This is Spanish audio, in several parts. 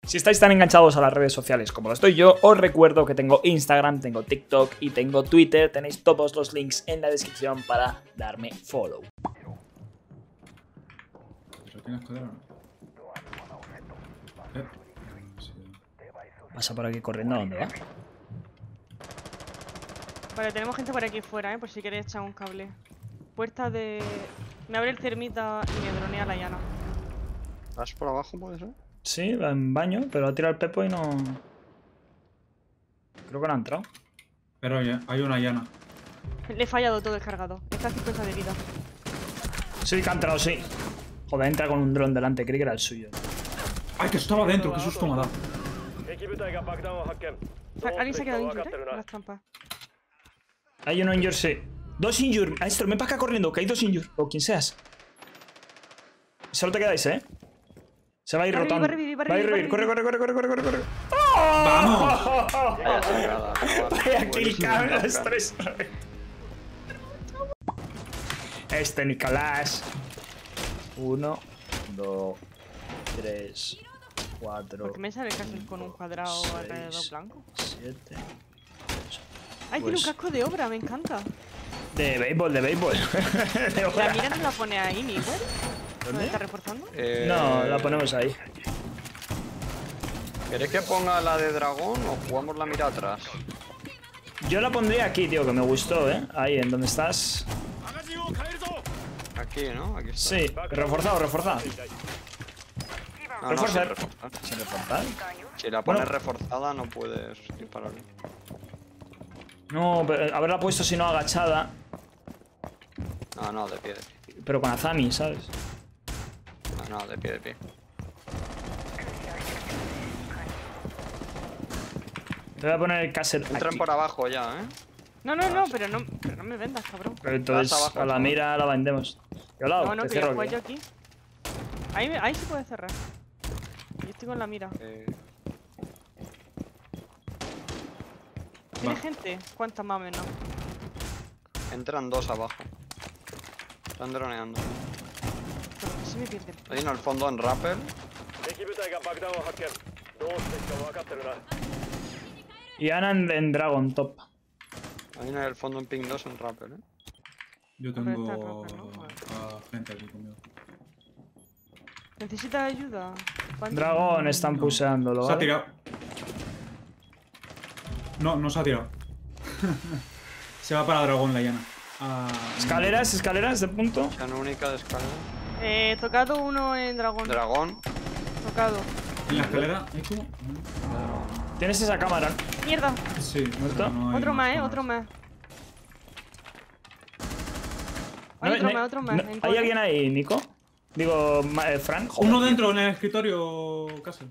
Si estáis tan enganchados a las redes sociales como lo estoy yo, os recuerdo que tengo Instagram, tengo TikTok y tengo Twitter. Tenéis todos los links en la descripción para darme follow. ¿Pero tienes escalera o no? Pasa por aquí corriendo, ¿a dónde va? Vale, tenemos gente por aquí fuera, por si queréis echar un cable. Puerta de... Me abre el termita y me dronea la llana. ¿Vas por abajo, puede ser? Sí, va en baño, pero ha tirado el pepo y no... Creo que no ha entrado. Pero oye, hay una llana. Le he fallado todo el cargado. Está a 50 de vida. Sí, que ha entrado, sí. Joder, entra con un dron delante, creí que era el suyo. ¡Ay, que estaba dentro! ¡Qué susto me ha dado! ¿Alguien se ha quedado injured con las trampas? Hay uno injured, sí. Dos injured. Maestro, ven para acá corriendo, que hay dos injured. O quien seas. Solo te quedáis, ¿eh? Se va a ir Va a rotando. revivir, Va a ir revivir. Corre, corre, corre, corre, corre, corre, corre. ¡Vamos! Vaya kill cam, los tres. Este Nicolás. 1, 2, 3, 4. ¿Por qué me sale el casco con un cuadrado 6, alrededor blanco? 7. ¡Ay, tiene un casco de obra! Me encanta. De béisbol, de béisbol. De La obra. mira no la pone ahí, Miguel. ¿Dónde ¿Dónde? está reforzando? No, la ponemos ahí. ¿Queréis que ponga la de dragón o jugamos la mira atrás? Yo la pondría aquí, tío, que me gustó, ¿eh? Ahí, en donde estás. Aquí, ¿no? Aquí está. Sí, reforzado, reforzado. No, refuerza. sin reforzar. ¿Sin reforzar? Si la pones Bueno. reforzada no puedes dispararle. No, pero haberla puesto si no agachada. No, de pie, de pie. Pero con Azami, ¿sabes? No, de pie, de pie. Te voy a poner el caser Entran aquí. por abajo ya, ¿eh? No, pero no me vendas, cabrón. Pero entonces Vas abajo, a la ¿no? mira la vendemos. Yo la hago, No, te que voy a cierro jugar aquí. yo aquí. Ahí se puede cerrar. Yo estoy con la mira. ¿Tiene Va. gente? ¿Cuántas más o menos? Entran dos abajo. Están droneando. Pero si me pierde. Hay uno al fondo en rappel. Y Ana en Dragon Top. Hay uno en el fondo en ping 2 en rappel, ¿eh? Yo Hombre, está tengo roca, ¿no? a gente aquí conmigo. ¿Necesitas ayuda? ¿Cuánto? Dragon están No. puseándolo, Se ha ¿vale? tirado. No se ha tirado. Se va para dragón la llana. Escaleras, escaleras de punto. Sean única de escalera. Tocado uno en dragón. Dragón. Tocado. ¿En la escalera? ¿Hay como? Tienes esa cámara. ¡Mierda! Sí, ¿Muerto? pero no hay Otro más, cámaras. otro más. No, Hay otro más. en ¿Hay torre. alguien ahí, Nico? Digo, Frank. Joder, Uno tío. dentro en el escritorio, Castle.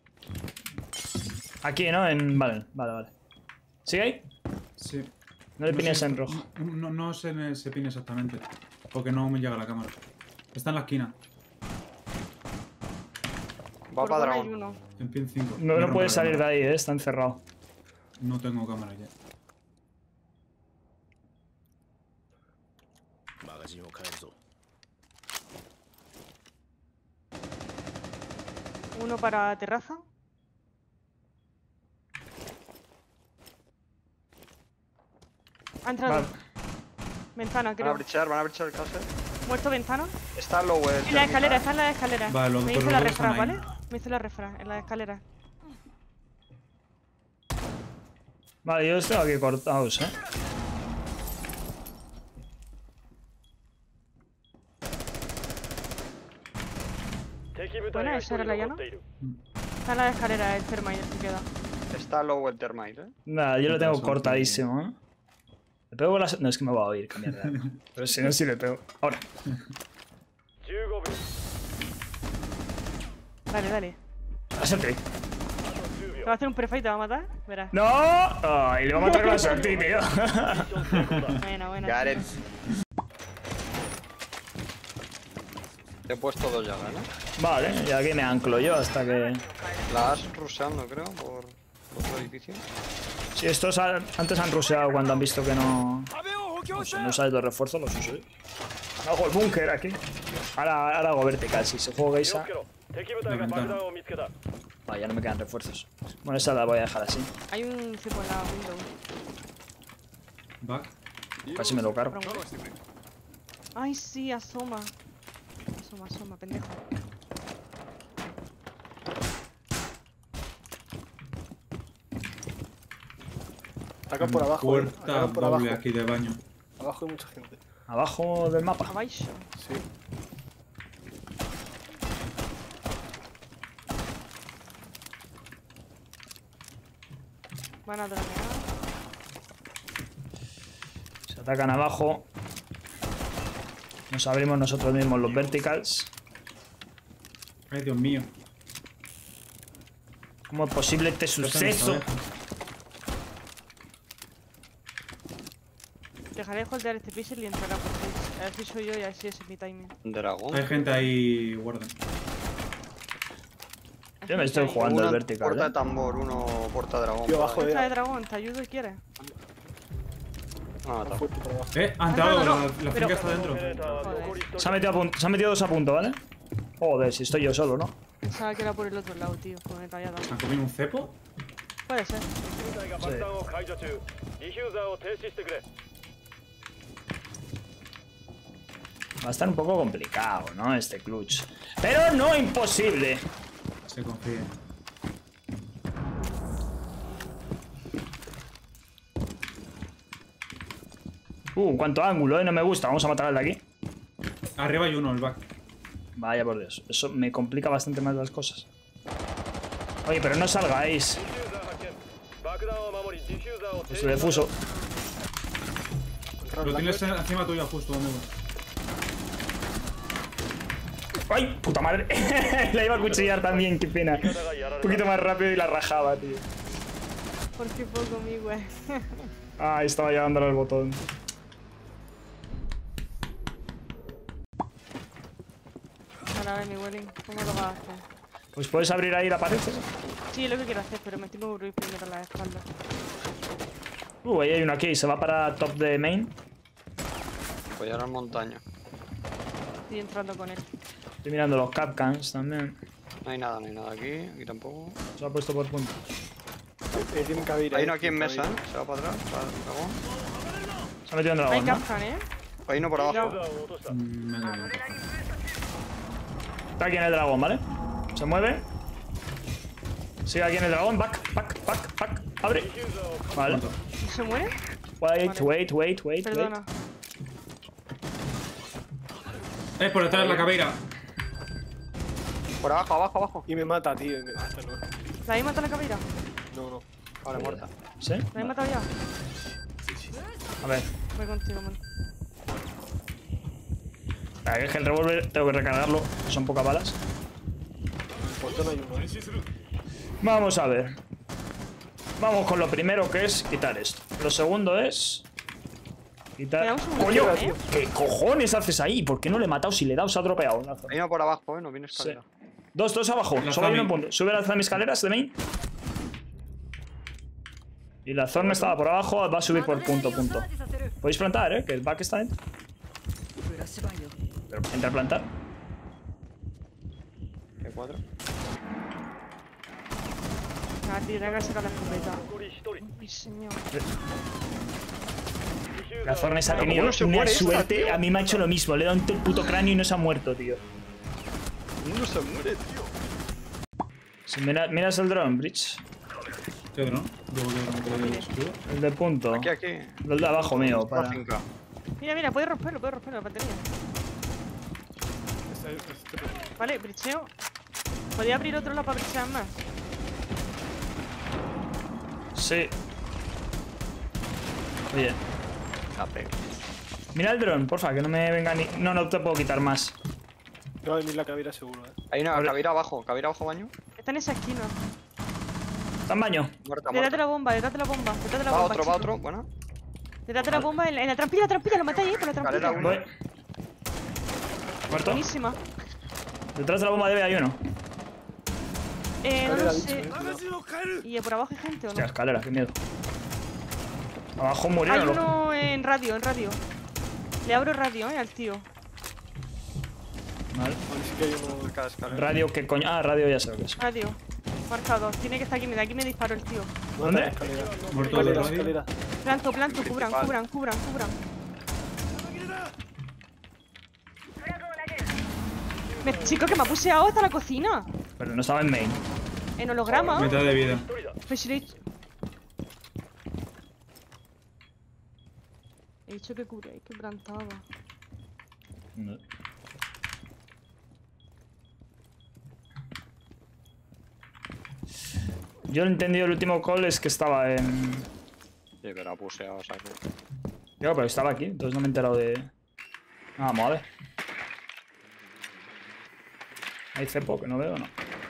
Aquí, ¿no? Vale. ¿Sigue ahí? Sí. No le No pines sé, en rojo. No sé en ese pin exactamente. Porque no me llega la cámara. Está en la esquina. Va Por para buena hay dragón. uno. En pin 5. No puedes salir de ahí, está encerrado. No tengo cámara ya. Uno para terraza. Ha entrado. Vale. Ventana, Van creo. a brichar el caster. Muerto ventana. Está low el En la escalera, está en la escalera. Vale, los Me dos hice la robots refra, están ahí. ¿vale? Me hice la refra en la escalera. Vale, yo los tengo aquí cortados, ¿eh? Buena, esa era la llana. Está en la escalera el termite que queda. Está low el termite, ¿eh? Nada, yo lo tengo Son cortadísimo, ¿eh? Le pego las... No, es que me va a oír, que mierda. Pero si no, sí le pego. Ahora. Dale. Pásate. ¿Te va a hacer un perfecto y te va a matar? Verás. ¡No! ¡Ay, le va a matar con la sorti, tío! Buena. Got it. Te he puesto dos llagas, ¿no? Vale, y aquí me anclo yo hasta que... La has rusheando, creo, por otro edificio. Si estos antes han rusheado cuando han visto que no... No sé, no usáis los refuerzos, los uso yo. Hago el búnker aquí. Ahora hago vertical, si se juega Geisa. La ventana. Vaya, no me quedan refuerzos. Bueno, esta la voy a dejar así. Hay un tipo en la window. Back. Casi me lo cargo. Ay, sí, asoma. Asoma, pendejo. Acá por abajo. Puerta Acá por abajo. doble aquí de baño. Abajo hay mucha gente. Abajo del mapa. Abajo. Sí. Van a dronear. Se atacan abajo. Nos abrimos nosotros mismos los verticals. Ay, Dios mío. ¿Cómo es posible este suceso? Dejaré de holdear este pixel y entrará por Twitch. A ver si soy yo y así es mi timing. Dragón. Hay gente ahí, guarden. Yo me estoy jugando el Uno vertical. porta de tambor, uno porta dragón. Tío, abajo Esta de de. dragón, te ayudo si quieres. Ah, está. Fuerte por abajo. Ha entrado, no, la pero- finca está dentro. Joder. Se ha metido dos a punto, ¿vale? Joder, si estoy yo solo, ¿no? Pensaba que era por el otro lado, tío. Con el tallado. ¿Han comido un cepo? Puede ser. Va a estar un poco complicado, ¿no? Este clutch. Pero no imposible. Se confía. Cuánto ángulo, ¿eh? No me gusta. Vamos a matar al de aquí. Arriba hay uno, el back. Vaya por Dios. Eso me complica bastante más las cosas. Oye, pero no salgáis. Es el defuso. Lo tienes encima tuya justo, amigo. ¡Ay! ¡Puta madre! La iba a cuchillar también, qué pena. Un poquito más rápido y la rajaba, tío. Por qué poco, mi güey. Ah, estaba llevándole al botón. Ahora, a ver, mi Welling. ¿Cómo lo vas a hacer? Pues puedes abrir ahí la pared. Sí, es lo que quiero hacer, pero me tengo que cubrir primero la espalda. Ahí hay uno aquí. Se va para top de main. Voy a la montaña. Estoy entrando con él. Estoy mirando los capcans también. No hay nada aquí. Aquí tampoco. Se ha puesto por punto. Tienen cabida. Hay uno aquí en mesa, ¿eh? Se va para atrás, para el dragón. Se ha metido en Hay dragón, ¿no? Capcan, ¿eh? Hay uno por abajo. Me da bien. Está aquí en el dragón, ¿vale? Se mueve. Sigue aquí en el dragón. Back. Abre. Vale. ¿Y se muere? Wait. Perdona. Por detrás la caveira. Por abajo, abajo. Y me mata, tío. Y me mata, no. ¿La habéis matado en la cabira? No. Vale, muerta. ¿Sí? ¿La habéis matado ya? A ver. Voy contigo, man. Es que el revólver tengo que recargarlo. Son pocas balas. En el portón hay uno, ¿eh? Vamos a ver. Vamos con lo primero, que es quitar esto. Lo segundo es... quitar... Me da un segundo, ¡Coño! ¿eh? ¿Qué cojones haces ahí? ¿Por qué no le he matado? Si le he dado, se ha dropeado. Hay uno por abajo, no viene escalera. Dos abajo. La Solo hay uno Zami. en punto. Sube a las escaleras de main. Y la Zorn estaba por abajo. Va a subir por punto. Podéis plantar, ¿eh? Que el back está dentro. Pero entra a plantar. ¿Qué cuatro? Ah, tío, tengo que sacar la escopeta. Uy, señor. La Zorn ha tenido ¿Cómo no se una muere esta, suerte. tío? A mí me ha hecho lo mismo. Le he dado un puto cráneo y no se ha muerto, tío. Uno se muere, tío. Si miras el drone, Bridge. ¿Qué dron? Luego de escudo. El de punto. Aquí. El de abajo mío. La Para... finca. Mira, puedes romperlo, la batería. Vale, bricheo. ¿Podría abrir otro lado para brichear más? Sí. Oye. Cape. Mira el dron, porfa, que no me venga ni... No te puedo quitar más. Te va a venir la cabira seguro, ¿eh? Hay una Abre. cabira abajo baño. Está en esa esquina. ¿Está en baño? Muerta, Detrás de muerta. la bomba, detrás de la bomba. Va chico. otro, bueno. Detrás de la bomba, en la trampilla, lo matáis, por la Escalera trampilla. uno. Voy. ¿Muerto? Buenísima. Detrás de la bomba debe hay uno. No lo Escalera, sé. bicho, ¿Y por abajo hay gente o no? Hostia, escalera, qué miedo. Abajo Hay murieron. uno en radio, Le abro radio, al tío. Vale. Vale, sí que hay uno. Cada escalera. Radio, ¿qué coño? Ah, radio ya sé lo que es. Radio. Marcado. Tiene que estar aquí. De aquí me disparó el tío. ¿Dónde? La escalera. Muerto de La radio. escalera. Planto, cubran. Chico, que me ha puseado hasta la cocina. Pero no estaba en main. En holograma. Mitad de vida. Pues si le he dicho... He dicho que cubréis, que plantaba. No. Yo lo he entendido el último call es que estaba en... Sí, pero ha puseado, o sea que... Yo, pero estaba aquí, entonces no me he enterado de... Ah, vamos a ver. Hay cepo que no veo, ¿no?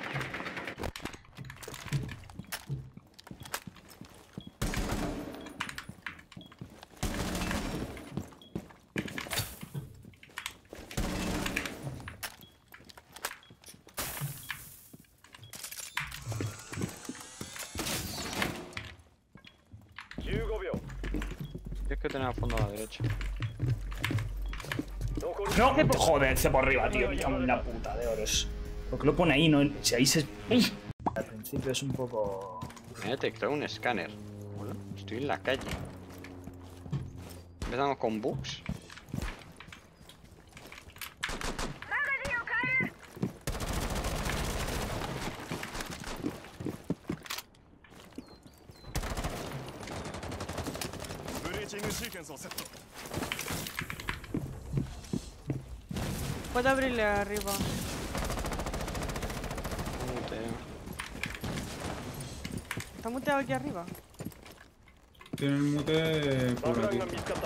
Es que tener a fondo a la derecha. No, joder, cepo arriba, tío. Me cago en la puta de oros. ¿Por qué lo pone ahí? No, si ahí se... ¡Uy! Al principio es un poco... Me he detectado un escáner. Hola, estoy en la calle. Empezamos con bugs. Puedo abrirle arriba. ¿Está muteado aquí arriba? Tiene el mute por aquí.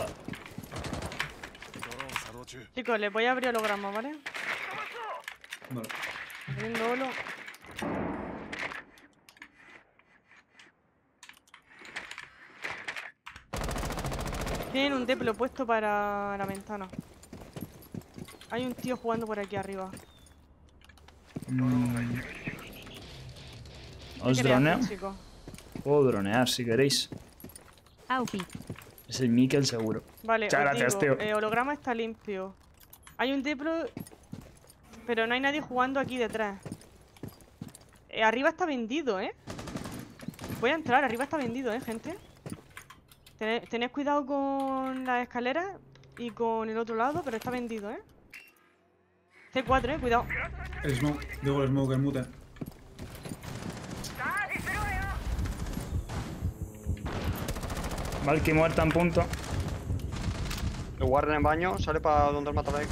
Chicos, les voy a abrir holograma, ¿vale? Vale. Abriendo holo. Tienen un deplo puesto para la ventana. Hay un tío jugando por aquí arriba. ¿Os ¿Qué queréis droneo? hacer, chicos? Puedo dronear si queréis. Aupi. Es el Mikel seguro. Vale, Muchas os gracias, digo, tío. holograma está limpio. Hay un deplo, pero no hay nadie jugando aquí detrás. Arriba está vendido, ¿eh? Voy a entrar, arriba está vendido, gente. Tened cuidado con las escaleras y con el otro lado, pero está vendido, C4, cuidado. El smoke. Digo el smoke, el mute. Valky muerta en punto. El Warren en baño, sale para donde el Matalek.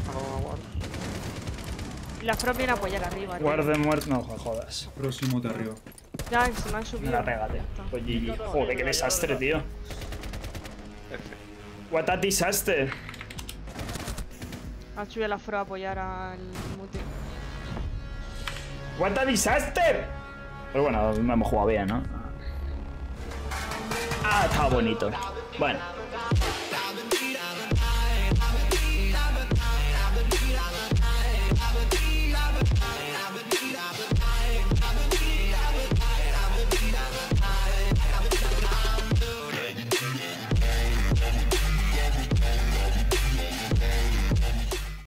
Y las propias vienen a apoyar arriba, tío. Guarden muerto. No, jodas. Próximo de arriba. Ya, se me han Me subido. la pégate. Pues GG. Joder, qué desastre, tío. F. What a disaster. Han subido la fro a apoyar al mute. What a disaster. Pero bueno, no hemos jugado bien, ¿no? Ah, estaba bonito. Bueno.